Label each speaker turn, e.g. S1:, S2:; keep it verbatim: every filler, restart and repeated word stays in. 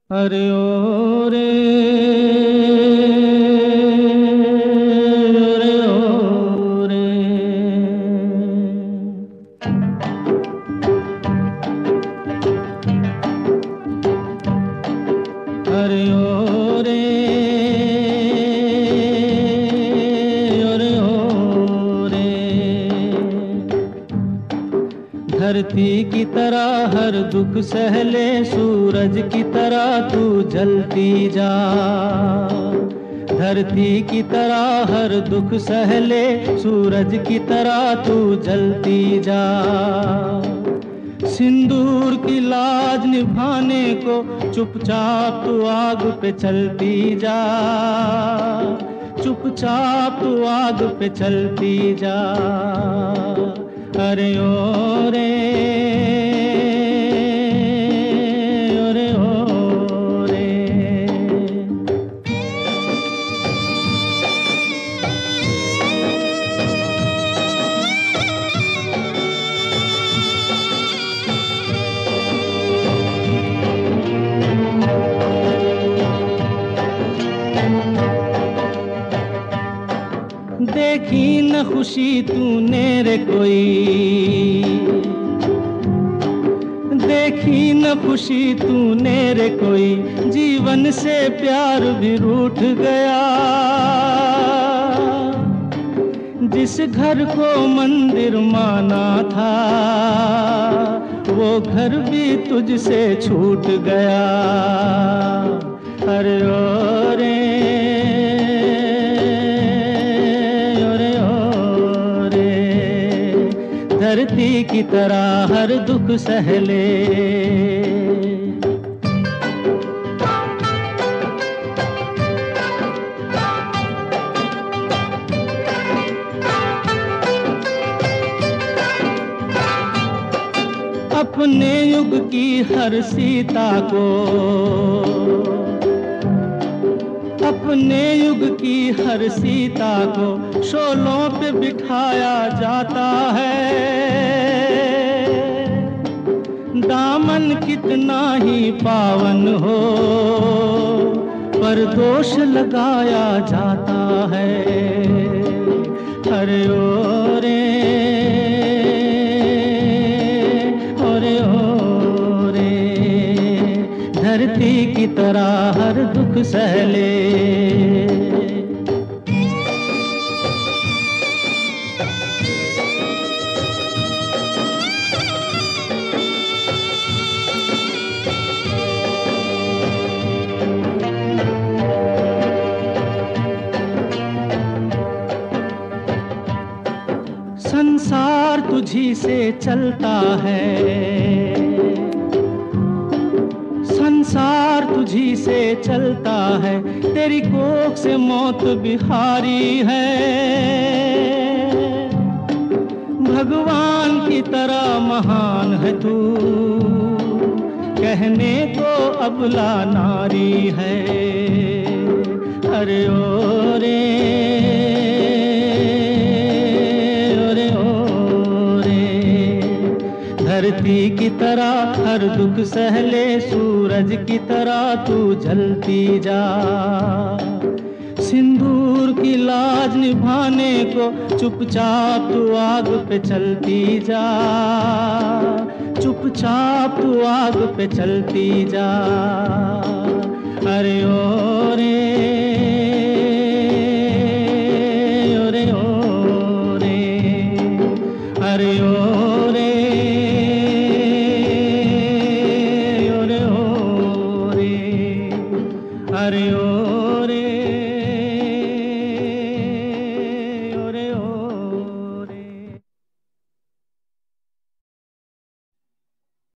S1: अरे ओ रे, अरे ओ रे। अरे ओ रे, अरे ओ रे। धरती की तरह हर दुख सहले, सूरज की तरह तू जलती जा। धरती की तरह हर दुख सहले, सूरज की तरह तू जलती जा। सिंदूर की लाज निभाने को चुपचाप तू आग पे चलती जा। चुपचाप तू आग पे चलती जा। अरे ओ रे, अरे ओ रे। देखी न खुशी तूने रे कोई, देखी न खुशी तूने रे कोई, जीवन से प्यार भी रूठ गया। जिस घर को मंदिर माना था, वो घर भी तुझसे छूट गया। अरे ओ रे, धरती की तरह हर दुख सहले। अपने युग की हर सीता को, अपने युग की हर सीता को शोलों पे बिठाया जाता है। दामन कितना ही पावन हो, पर दोष लगाया जाता है। अरे ओ रे, अरे ओ रे। धरती की तरह हर दुख सहले। संसार तुझी से चलता है, संसार तुझी से चलता है। तेरी कोख से मौत बिहारी है। भगवान की तरह महान है तू, कहने को अबला नारी है। अरे ओ रे, धरती की तरह हर दुख सहले, सूरज की तरह तू जलती जा। सिंदूर की लाज निभाने को चुपचाप तू आग पे चलती जा। चुपचाप तू आग पे चलती जा।